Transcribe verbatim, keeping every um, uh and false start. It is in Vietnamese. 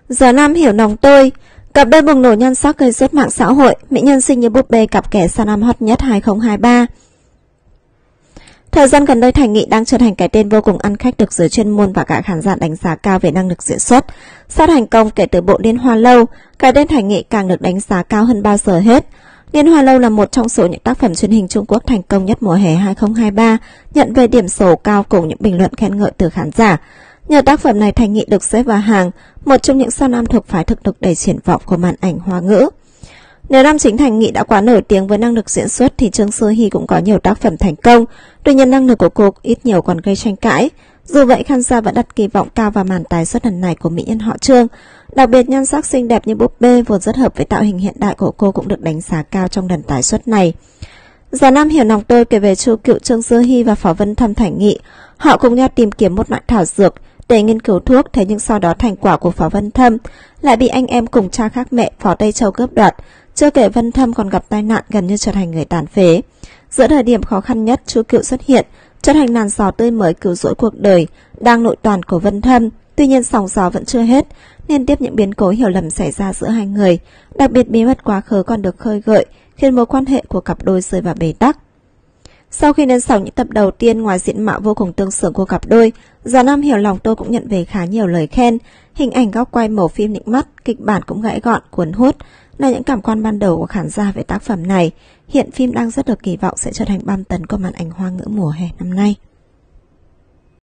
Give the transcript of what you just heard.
Giờ Nam hiểu lòng tôi. Cặp đôi bùng nổ nhan sắc gây sốt mạng xã hội, mỹ nhân xinh như búp bê cặp kè sao Nam hot nhất hai không hai ba. Thời gian gần đây, Thành Nghị đang trở thành cái tên vô cùng ăn khách được giới chuyên môn và cả khán giả đánh giá cao về năng lực diễn xuất. Sau thành công kể từ bộ Liên Hoa Lâu, cái tên Thành Nghị càng được đánh giá cao hơn bao giờ hết. Liên Hoa Lâu là một trong số những tác phẩm truyền hình Trung Quốc thành công nhất mùa hè hai không hai ba, nhận về điểm số cao cùng những bình luận khen ngợi từ khán giả. Nhờ tác phẩm này, Thành Nghị được xếp vào hàng một trong những sao nam thuộc phái thực lực đầy triển vọng của màn ảnh Hoa ngữ. Nếu nam chính Thành Nghị đã quá nổi tiếng với năng lực diễn xuất thì Trương Sơ Hy cũng có nhiều tác phẩm thành công. Tuy nhiên năng lực của cô ít nhiều còn gây tranh cãi. Dù vậy, khán giả vẫn đặt kỳ vọng cao vào màn tái xuất lần này của mỹ nhân họ Trương. Đặc biệt nhan sắc xinh đẹp như búp bê vốn rất hợp với tạo hình hiện đại của cô cũng được đánh giá cao trong lần tái xuất này. Già Nam hiểu lòng tôi kể về Chu Cựu, Trương Sơ Hy và Phó Vân Thâm Thành Nghị. Họ cùng nhau tìm kiếm một loại thảo dược để nghiên cứu thuốc, thế nhưng sau đó thành quả của Phó Vân Thâm lại bị anh em cùng cha khác mẹ Phó Tây Châu cướp đoạt. Chưa kể Vân Thâm còn gặp tai nạn gần như trở thành người tàn phế. Giữa thời điểm khó khăn nhất, Chu Cựu xuất hiện, trở thành làn gió tươi mới cứu rỗi cuộc đời đang nội toàn của Vân Thâm. Tuy nhiên sóng gió vẫn chưa hết, liên tiếp những biến cố hiểu lầm xảy ra giữa hai người. Đặc biệt bí mật quá khứ còn được khơi gợi, khiến mối quan hệ của cặp đôi rơi vào bế tắc. Sau khi lên sóng những tập đầu tiên, ngoài diện mạo vô cùng tương xứng của cặp đôi, Già Nam hiểu lòng tôi cũng nhận về khá nhiều lời khen. Hình ảnh, góc quay, màu phim nịnh mắt, kịch bản cũng gãy gọn, cuốn hút là những cảm quan ban đầu của khán giả về tác phẩm này. Hiện phim đang rất được kỳ vọng sẽ trở thành bom tấn của màn ảnh Hoa ngữ mùa hè năm nay.